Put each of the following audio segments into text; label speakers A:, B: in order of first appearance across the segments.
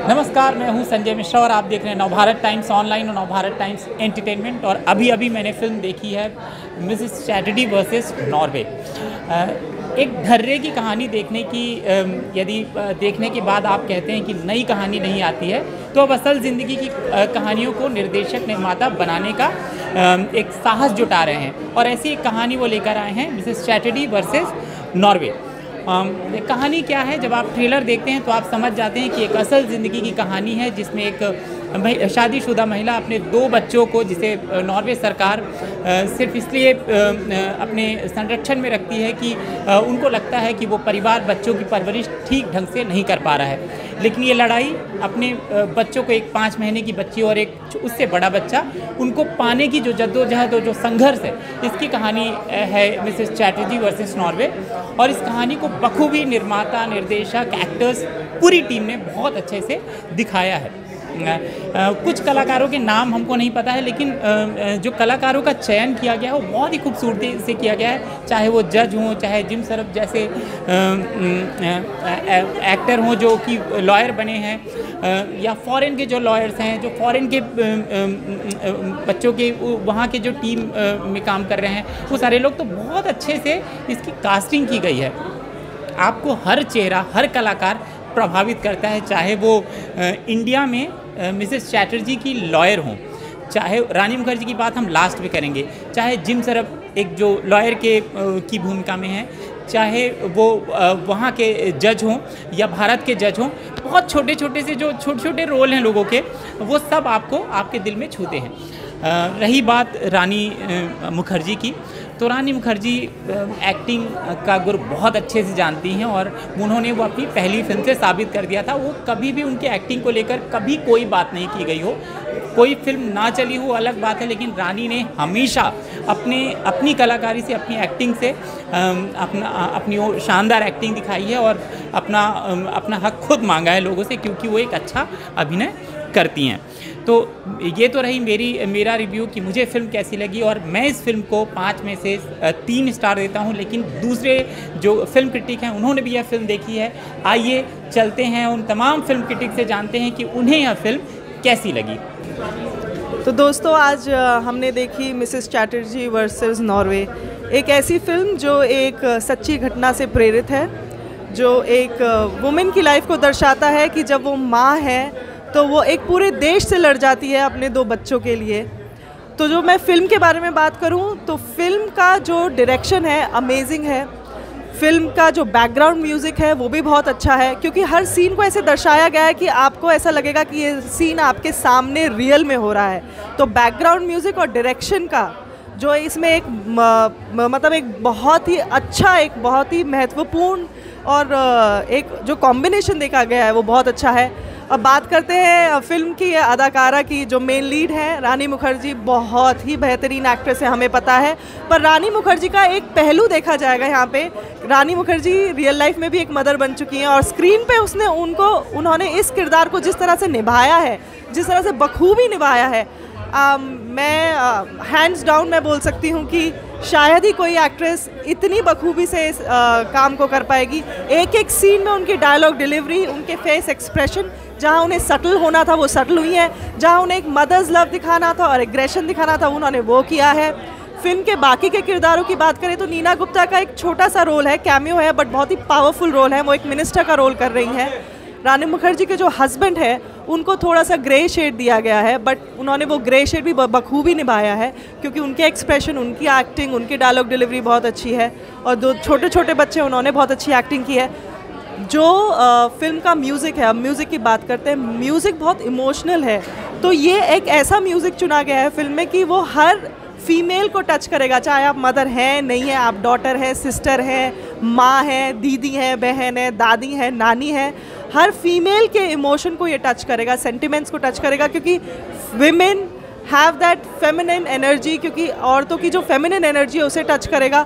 A: नमस्कार, मैं हूं संजय मिश्रा और आप देख रहे हैं नवभारत टाइम्स ऑनलाइन और नवभारत टाइम्स एंटरटेनमेंट। और अभी मैंने फिल्म देखी है मिसेस चैटर्जी वर्सेस नॉर्वे। एक ढर्रे की कहानी देखने की यदि देखने के बाद आप कहते हैं कि नई कहानी नहीं आती है, तो अब असल ज़िंदगी की कहानियों को निर्देशक निर्माता बनाने का एक साहस जुटा रहे हैं और ऐसी एक कहानी वो लेकर आए हैं, मिसेस चैटर्जी वर्सेस नॉर्वे। कहानी क्या है, जब आप ट्रेलर देखते हैं तो आप समझ जाते हैं कि एक असल ज़िंदगी की कहानी है जिसमें एक शादीशुदा महिला अपने 2 बच्चों को, जिसे नॉर्वे सरकार सिर्फ इसलिए अपने संरक्षण में रखती है कि उनको लगता है कि वो परिवार बच्चों की परवरिश ठीक ढंग से नहीं कर पा रहा है। लेकिन ये लड़ाई अपने बच्चों को, एक 5 महीने की बच्ची और एक उससे बड़ा बच्चा, उनको पाने की जो जद्दोजहद और जो संघर्ष है, इसकी कहानी है मिसेस चैटर्जी वर्सेस नॉर्वे। और इस कहानी को बखूबी निर्माता, निर्देशक, एक्टर्स, पूरी टीम ने बहुत अच्छे से दिखाया है। कुछ कलाकारों के नाम हमको नहीं पता है, लेकिन जो कलाकारों का चयन किया गया है वो बहुत ही खूबसूरती से किया गया है। चाहे वो जज हों, चाहे जिम सरफ जैसे एक्टर हों जो कि लॉयर बने हैं, या फॉरेन के जो लॉयर्स हैं, जो फॉरेन के बच्चों के वहाँ के जो टीम में काम कर रहे हैं, वो सारे लोग, तो बहुत अच्छे से इसकी कास्टिंग की गई है। आपको हर चेहरा, हर कलाकार प्रभावित करता है, चाहे वो इंडिया में मिसेस चैटर्जी की लॉयर हों, चाहे रानी मुखर्जी की बात हम लास्ट में करेंगे, चाहे जिम सरफ एक जो लॉयर के की भूमिका में है, चाहे वो वहाँ के जज हों या भारत के जज हों, बहुत छोटे छोटे से जो छोटे रोल हैं लोगों के, वो सब आपको आपके दिल में छूते हैं। रही बात रानी मुखर्जी की, तो रानी मुखर्जी एक्टिंग का गुर बहुत अच्छे से जानती हैं और उन्होंने वो अपनी पहली फिल्म से साबित कर दिया था। वो कभी भी उनकी एक्टिंग को लेकर कभी कोई बात नहीं की गई हो, कोई फिल्म ना चली हो अलग बात है, लेकिन रानी ने हमेशा अपनी कलाकारी से, अपनी एक्टिंग से अपनी वो शानदार एक्टिंग दिखाई है और अपना हक खुद मांगा है लोगों से, क्योंकि वो एक अच्छा अभिनय करती हैं। तो ये तो रही मेरा रिव्यू कि मुझे फ़िल्म कैसी लगी, और मैं इस फिल्म को 5 में से 3 स्टार देता हूँ। लेकिन दूसरे जो फिल्म क्रिटिक हैं उन्होंने भी यह फिल्म देखी है। आइए चलते हैं उन तमाम फिल्म क्रिटिक से, जानते हैं कि उन्हें यह फिल्म कैसी लगी।
B: तो दोस्तों, आज हमने देखी मिसेस चैटर्जी वर्सेस नॉर्वे, एक ऐसी फिल्म जो एक सच्ची घटना से प्रेरित है, जो एक वुमेन की लाइफ को दर्शाता है कि जब वो माँ है तो वो एक पूरे देश से लड़ जाती है अपने 2 बच्चों के लिए। तो जो मैं फ़िल्म के बारे में बात करूं, तो फिल्म का जो डायरेक्शन है अमेजिंग है, फिल्म का जो बैकग्राउंड म्यूज़िक है वो भी बहुत अच्छा है, क्योंकि हर सीन को ऐसे दर्शाया गया है कि आपको ऐसा लगेगा कि ये सीन आपके सामने रियल में हो रहा है। तो बैकग्राउंड म्यूज़िक और डायरेक्शन का जो इसमें एक मतलब एक बहुत ही अच्छा, एक बहुत ही महत्वपूर्ण और एक जो कॉम्बिनेशन देखा गया है वो बहुत अच्छा है। अब बात करते हैं फिल्म की अदाकारा की, जो मेन लीड है रानी मुखर्जी, बहुत ही बेहतरीन एक्ट्रेस है, हमें पता है। पर रानी मुखर्जी का एक पहलू देखा जाएगा यहाँ पे। रानी मुखर्जी रियल लाइफ में भी एक मदर बन चुकी हैं और स्क्रीन पे उन्होंने इस किरदार को जिस तरह से निभाया है, जिस तरह से बखूबी निभाया है, मैं हैंड्स डाउन मैं बोल सकती हूँ कि शायद ही कोई एक्ट्रेस इतनी बखूबी से इस काम को कर पाएगी। एक एक सीन में उनकी डायलॉग डिलीवरी, उनके फेस एक्सप्रेशन, जहाँ उन्हें सटल होना था वो सटल हुई है, जहाँ उन्हें एक मदर्स लव दिखाना था और एग्रेशन दिखाना था उन्होंने वो किया है। फिल्म के बाकी के किरदारों की बात करें तो नीना गुप्ता का एक छोटा सा रोल है, कैमियो है, बट बहुत ही पावरफुल रोल है। वो एक मिनिस्टर का रोल कर रही हैं। रानी मुखर्जी के जो हस्बैंड है उनको थोड़ा सा ग्रे शेड दिया गया है, बट उन्होंने वो ग्रे शेड भी बखूबी निभाया है, क्योंकि उनके एक्सप्रेशन, उनकी एक्टिंग, उनकी डायलॉग डिलीवरी बहुत अच्छी है। और 2 छोटे छोटे बच्चे, उन्होंने बहुत अच्छी एक्टिंग की है। जो फिल्म का म्यूज़िक है, अब म्यूज़िक की बात करते हैं, म्यूज़िक बहुत इमोशनल है। तो ये एक ऐसा म्यूज़िक चुना गया है फिल्म में कि वो हर फीमेल को टच करेगा, चाहे आप मदर हैं, नहीं है, आप डॉटर हैं, सिस्टर हैं, माँ हैं, दीदी हैं, बहन है, दादी हैं, नानी है, हर फीमेल के इमोशन को ये टच करेगा, सेंटिमेंट्स को टच करेगा, क्योंकि women have that feminine energy, क्योंकि औरतों की जो फेमिनिन एनर्जी है उसे टच करेगा।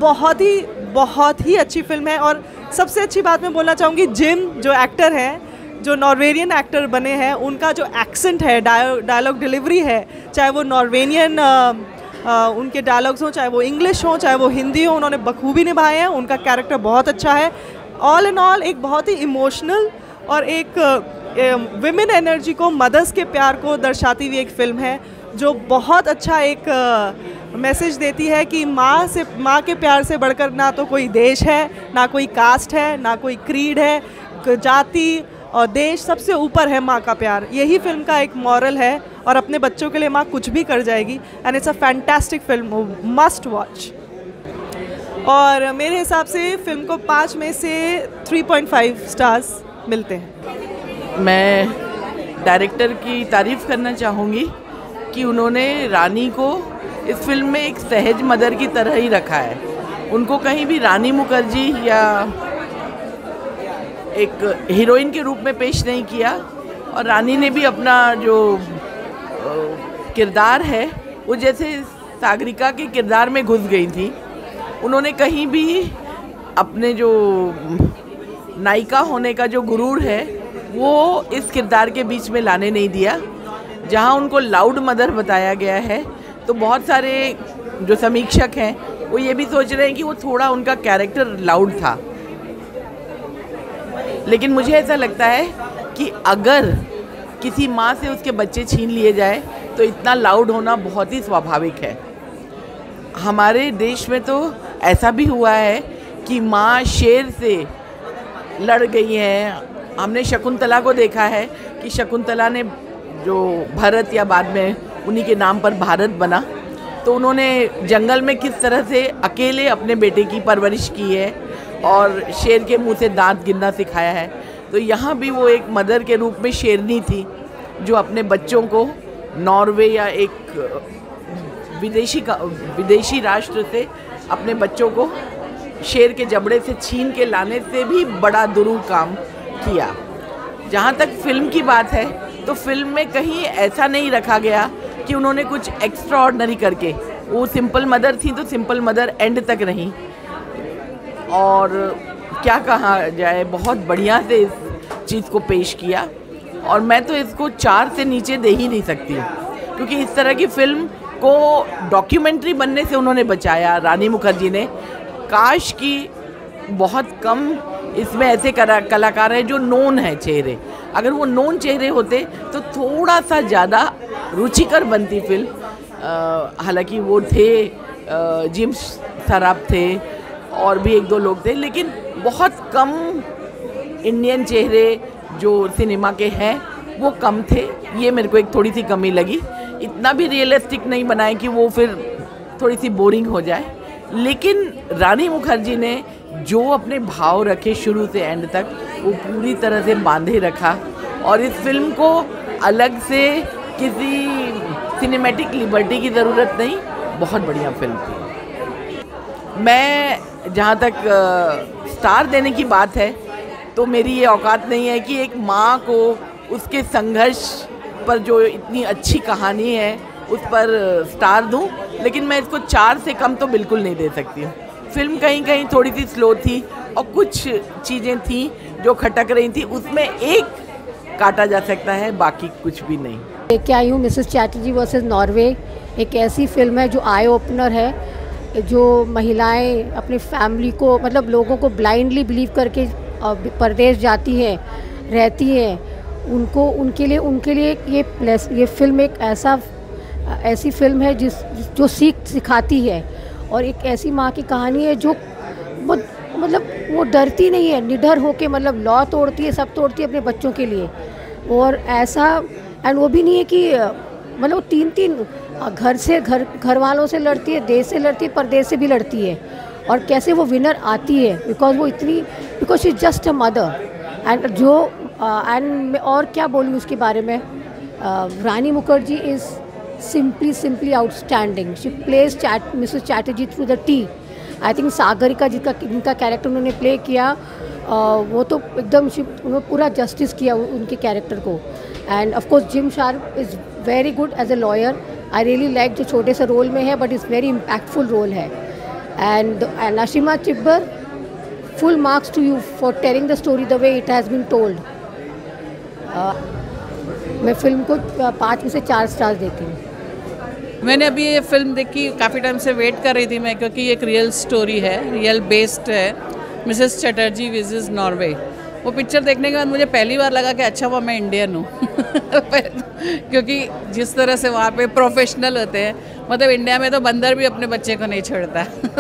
B: बहुत ही अच्छी फिल्म है। और सबसे अच्छी बात मैं बोलना चाहूँगी, जिम जो एक्टर हैं, जो नॉर्वेरियन एक्टर बने हैं, उनका जो एक्सेंट है, डायलॉग डिलीवरी है, चाहे वो नॉर्वेनियन उनके डायलॉग्स हों, चाहे वो इंग्लिश हों, चाहे वो हिंदी हो, उन्होंने बखूबी निभाए हैं। उनका कैरेक्टर बहुत अच्छा है। ऑल इन ऑल एक बहुत ही इमोशनल और एक विमेन एनर्जी को, मदर्स के प्यार को दर्शाती हुई एक फ़िल्म है जो बहुत अच्छा एक मैसेज देती है कि माँ के प्यार से बढ़कर ना तो कोई देश है, ना कोई कास्ट है, ना कोई क्रीड है, जाति और देश, सबसे ऊपर है माँ का प्यार। यही फिल्म का एक मॉरल है और अपने बच्चों के लिए माँ कुछ भी कर जाएगी। And it's a fantastic film, must watch. और मेरे हिसाब से फिल्म को 5 में से 3.5 स्टार्स मिलते हैं।
C: मैं डायरेक्टर की तारीफ़ करना चाहूँगी कि उन्होंने रानी को इस फिल्म में एक सहज मदर की तरह ही रखा है। उनको कहीं भी रानी मुखर्जी या एक हीरोइन के रूप में पेश नहीं किया, और रानी ने भी अपना जो किरदार है वो जैसे सागरिका के किरदार में घुस गई थी। उन्होंने कहीं भी अपने जो नायिका होने का जो गुरूर है वो इस किरदार के बीच में लाने नहीं दिया। जहाँ उनको लाउड मदर बताया गया है तो बहुत सारे जो समीक्षक हैं वो ये भी सोच रहे हैं कि वो थोड़ा उनका कैरेक्टर लाउड था, लेकिन मुझे ऐसा लगता है कि अगर किसी माँ से उसके बच्चे छीन लिए जाए तो इतना लाउड होना बहुत ही स्वाभाविक है। हमारे देश में तो ऐसा भी हुआ है कि माँ शेर से लड़ गई है। हमने शकुंतला को देखा है कि शकुंतला ने जो भरत या बाद में उन्हीं के नाम पर भारत बना, तो उन्होंने जंगल में किस तरह से अकेले अपने बेटे की परवरिश की है और शेर के मुंह से दांत गिनना सिखाया है। तो यहाँ भी वो एक मदर के रूप में शेरनी थी जो अपने बच्चों को नॉर्वे या एक विदेशी राष्ट्र से अपने बच्चों को शेर के जबड़े से छीन के लाने से भी बड़ा दुरूह काम किया। जहाँ तक फिल्म की बात है तो फिल्म में कहीं ऐसा नहीं रखा गया कि उन्होंने कुछ एक्स्ट्रा ऑर्डिनरी करके, वो सिंपल मदर थी तो सिंपल मदर एंड तक रही। और क्या कहा जाए, बहुत बढ़िया से इस चीज़ को पेश किया। और मैं तो इसको 4 से नीचे दे ही नहीं सकती हूँ, क्योंकि इस तरह की फिल्म को डॉक्यूमेंट्री बनने से उन्होंने बचाया रानी मुखर्जी ने। काश कि बहुत कम इसमें ऐसे कलाकार हैं जो नोन है चेहरे। अगर वो नोन चेहरे होते तो थोड़ा सा ज़्यादा रुचिकर बनती फिल्म। हालांकि वो थे जिम सराफ थे और भी 1-2 लोग थे, लेकिन बहुत कम इंडियन चेहरे जो सिनेमा के हैं वो कम थे। ये मेरे को एक थोड़ी सी कमी लगी। इतना भी रियलिस्टिक नहीं बनाए कि वो फिर थोड़ी सी बोरिंग हो जाए। लेकिन रानी मुखर्जी ने जो अपने भाव रखे शुरू से एंड तक, वो पूरी तरह से बांधे रखा। और इस फिल्म को अलग से किसी सिनेमैटिक लिबर्टी की ज़रूरत नहीं, बहुत बढ़िया फिल्म थी। मैं जहाँ तक स्टार देने की बात है तो मेरी ये औकात नहीं है कि एक माँ को उसके संघर्ष पर जो इतनी अच्छी कहानी है उस पर स्टार दूं, लेकिन मैं इसको 4 से कम तो बिल्कुल नहीं दे सकती हूँ। फिल्म कहीं कहीं थोड़ी सी स्लो थी और कुछ चीज़ें थी जो खटक रही थी, उसमें एक काटा जा सकता है, बाकी कुछ भी नहीं।
D: लेके आई हूँ मिसेस चैटर्जी वर्सेस नॉर्वे। एक ऐसी फिल्म है जो आई ओपनर है, जो महिलाएं अपनी फैमिली को, मतलब लोगों को ब्लाइंडली बिलीव करके परदेश जाती हैं, रहती हैं, उनको उनके लिए ये फिल्म एक ऐसी फिल्म है जो सिखाती है। और एक ऐसी माँ की कहानी है जो मतलब वो डरती नहीं है, निडर होके मतलब लॉ तोड़ती है, सब तोड़ती है अपने बच्चों के लिए। और ऐसा एंड वो भी नहीं है कि मतलब 3 घर वालों से लड़ती है, देश से लड़ती है, परदेश से भी लड़ती है। और कैसे वो विनर आती है because she is just a mother. And और क्या बोलूँ उसके बारे में। Rani Mukherjee is simply outstanding. She plays Mrs. Chatterjee through the T. I think Sagarika जिनका कैरेक्टर उन्होंने प्ले किया, वो तो एकदम उन्होंने पूरा जस्टिस किया उनके कैरेक्टर को। And of course Jim Sarbh is very good as a lawyer. I really like, जो छोटे से रोल में है but is very impactful role है। And Ashima Chibber, full marks to you for telling the story the way it has been told. मैं film को 5 में से 4 स्टार्स देती हूँ।
E: मैंने अभी ये फिल्म देखी, काफ़ी टाइम से वेट कर रही थी मैं, क्योंकि एक रियल स्टोरी है, रियल बेस्ड है, मिसेस चटर्जी विसेस नॉर्वे। वो पिक्चर देखने के बाद मुझे पहली बार लगा कि अच्छा वो मैं इंडियन हूँ क्योंकि जिस तरह से वहाँ पे प्रोफेशनल होते हैं, मतलब इंडिया में तो बंदर भी अपने बच्चे को नहीं छोड़ता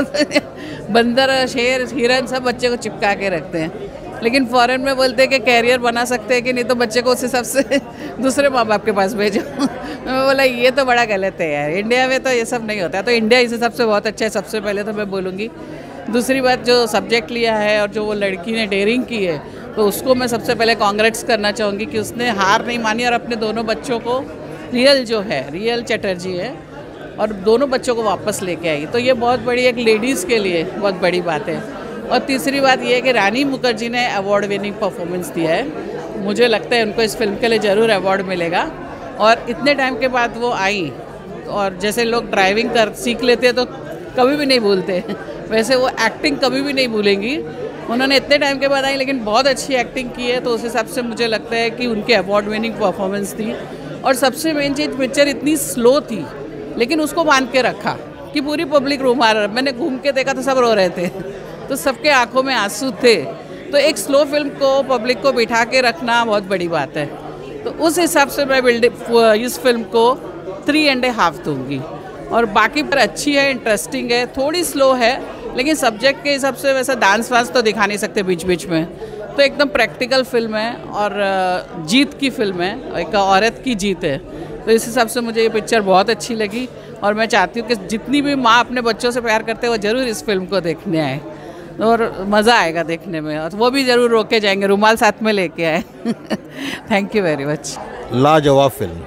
E: बंदर, शेर, हिरन सब बच्चे को चिपका के रखते हैं, लेकिन फॉरेन में बोलते हैं कि कैरियर बना सकते हैं कि नहीं तो बच्चे को उस हिसाब से दूसरे माँ बाप के पास भेजो मैं बोला ये तो बड़ा गलत है यार, इंडिया में तो ये सब नहीं होता है। तो इंडिया इस हिसाब से बहुत अच्छा है, सबसे पहले तो मैं बोलूँगी। दूसरी बात, जो सब्जेक्ट लिया है और जो वो लड़की ने डेयरिंग की है, तो उसको मैं सबसे पहले कांग्रेट्स करना चाहूँगी कि उसने हार नहीं मानी और अपने दोनों बच्चों को, रियल चैटर्जी है, और दोनों बच्चों को वापस लेके आई। तो ये बहुत बड़ी, एक लेडीज़ के लिए बहुत बड़ी बात है। और तीसरी बात ये है कि रानी मुखर्जी ने अवार्ड विनिंग परफॉर्मेंस दिया है, मुझे लगता है उनको इस फिल्म के लिए ज़रूर अवार्ड मिलेगा। और इतने टाइम के बाद वो आई, और जैसे लोग ड्राइविंग सीख लेते हैं तो कभी भी नहीं भूलते वैसे वो एक्टिंग कभी भी नहीं भूलेंगी। उन्होंने इतने टाइम के बाद आई लेकिन बहुत अच्छी एक्टिंग की है, तो उस हिसाब से मुझे लगता है कि उनके अवार्ड विनिंग परफॉर्मेंस थी। और सबसे मेन चीज़, पिक्चर इतनी स्लो थी लेकिन उसको बांध के रखा कि पूरी पब्लिक रो मार रहा। मैंने घूम के देखा तो सब रो रहे थे, तो सबके आंखों में आंसू थे। तो एक स्लो फिल्म को, पब्लिक को बिठा के रखना बहुत बड़ी बात है। तो उस हिसाब से मैं इस फिल्म को 3.5 दूंगी। और बाकी पर अच्छी है, इंटरेस्टिंग है, थोड़ी स्लो है, लेकिन सब्जेक्ट के हिसाब से वैसा डांस वांस तो दिखा नहीं सकते बीच बीच में। तो एकदम प्रैक्टिकल फिल्म है और जीत की फिल्म है, एक औरत की जीत है। तो इस हिसाब से मुझे ये पिक्चर बहुत अच्छी लगी और मैं चाहती हूँ कि जितनी भी माँ अपने बच्चों से प्यार करते हैं वो ज़रूर इस फिल्म को देखने आए और मज़ा आएगा देखने में, और वो भी ज़रूर रोके जाएंगे, रुमाल साथ में लेके आए थैंक यू वेरी मच।
F: लाजवाब फिल्म,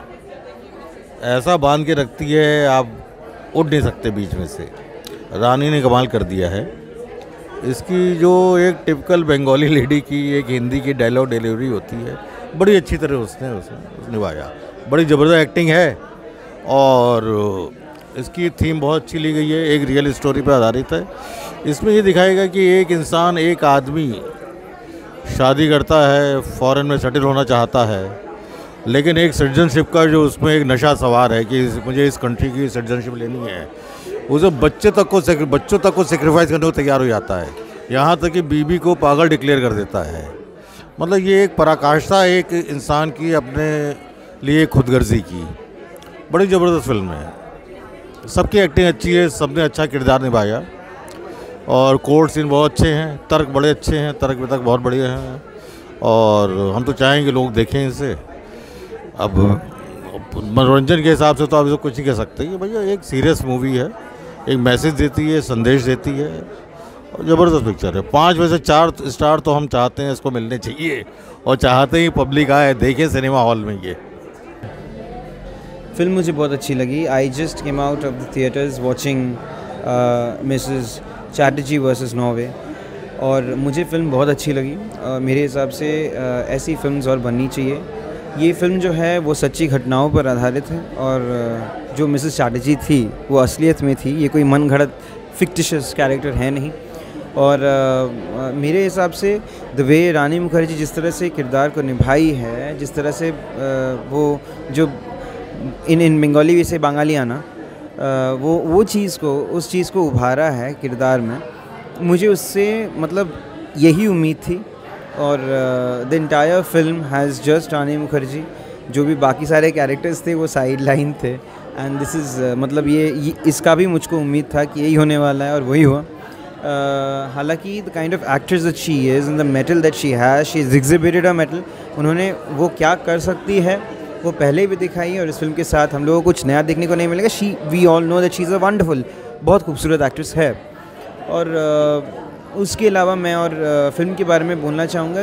F: ऐसा बांध के रखती है आप उठ नहीं सकते बीच में से। रानी ने कमाल कर दिया है। इसकी जो एक टिपिकल बंगाली लेडी की एक हिंदी की डायलॉग डिलीवरी होती है, बड़ी अच्छी तरह उसने निभाया। बड़ी ज़बरदस्त एक्टिंग है और इसकी थीम बहुत अच्छी ली गई है, एक रियल स्टोरी पर आधारित है। इसमें ये दिखाएगा कि एक इंसान, एक आदमी शादी करता है, फॉरेन में सेटल होना चाहता है, लेकिन एक सिटीजनशिप का जो उसमें एक नशा सवार है कि मुझे इस कंट्री की सिटीजनशिप लेनी है, उसे बच्चों तक को सेक्रीफाइस करने को तैयार हो जाता है, यहाँ तक कि बीबी को पागल डिक्लेयर कर देता है। मतलब ये एक पराकाष्ठा एक इंसान की अपने लिए खुदगर्जी की। बड़ी ज़बरदस्त फिल्म है, सबकी एक्टिंग अच्छी है, सबने अच्छा किरदार निभाया और कोर्ट सीन बहुत अच्छे हैं, तर्क बड़े अच्छे हैं, तर्क वितर्क बहुत बढ़िया हैं और हम तो चाहेंगे लोग देखें इसे। अब मनोरंजन के हिसाब से तो आप इसको कुछ नहीं कह सकते, ये भैया एक सीरियस मूवी है, एक मैसेज देती है, संदेश देती है और ज़बरदस्त पिक्चर है। 5 में से 4 स्टार तो हम चाहते हैं इसको मिलने चाहिए और चाहते ही पब्लिक आए देखें सिनेमा हॉल में। ये
G: फिल्म मुझे बहुत अच्छी लगी। I just came out of the theatres watching Mrs Chatterjee versus Norway और मुझे फ़िल्म बहुत अच्छी लगी। मेरे हिसाब से ऐसी फिल्म्स और बननी चाहिए। ये फ़िल्म जो है वो सच्ची घटनाओं पर आधारित है और जो मिसेस चैटर्जी थी वो असलियत में थी, ये कोई मन घड़त फिक्टिशियस कैरेक्टर है नहीं। और मेरे हिसाब से द वे रानी मुखर्जी जिस तरह से किरदार को निभाई है, जिस तरह से वो जो इन बंगाली से बांगालियाना वो चीज़ को, उस चीज़ को उभारा है किरदार में, मुझे उससे मतलब यही उम्मीद थी। और the entire film has just Rani Mukherjee, जो भी बाकी सारे कैरेक्टर्स थे वो साइड लाइन थे एंड दिस इज़ मतलब ये इसका भी मुझको उम्मीद था कि यही होने वाला है और वही हुआ। हालांकि the kind of actress that she is and the mettle that she has, she is exhibited a mettle. उन्होंने वो क्या कर सकती है वो पहले भी दिखाई है और इस फिल्म के साथ हम लोगों को कुछ नया देखने को नहीं मिलेगा। We all know that she is a wonderful, बहुत खूबसूरत एक्ट्रेस है। और उसके अलावा मैं और फिल्म के बारे में बोलना चाहूँगा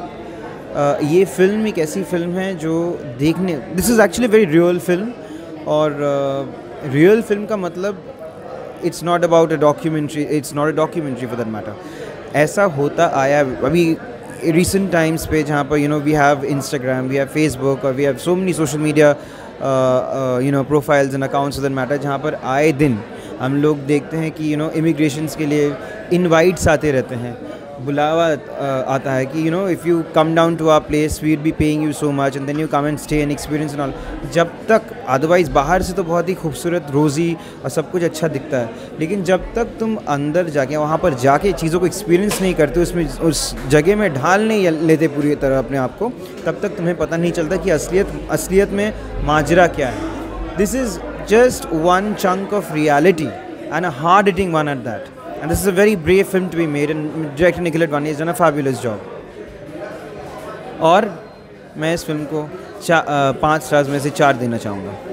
G: कि ये फ़िल्म एक ऐसी फ़िल्म है जो देखने, this is actually very real film. और रियल फिल्म का मतलब it's not about a documentary, it's not a documentary for that matter. ऐसा होता आया अभी recent times पे, जहाँ पर we have Instagram, we have Facebook और we have so many social media profiles and accounts for that matter, जहाँ पर आए दिन हम लोग देखते हैं कि इमिग्रेशंस के लिए इनवाइट्स आते रहते हैं। बुलावा आता है कि if you come down to our place we will be paying you so much and then you come and stay and experience and all. जब तक अदरवाइज़ बाहर से तो बहुत ही खूबसूरत रोज़ी और सब कुछ अच्छा दिखता है, लेकिन जब तक तुम अंदर जाके वहाँ पर जाके चीज़ों को एक्सपीरियंस नहीं करते, उसमें उस जगह में ढाल नहीं लेते पूरी तरह अपने आप को, तब तक तुम्हें पता नहीं चलता कि असलियत में माजरा क्या है। This is just one chunk of reality and a hard hitting one at that, and this is a very brave film to be made, and director Nikhil Advani has done a fabulous job. और मैं इस film को 5 stars में से 4 देना चाहूँगा।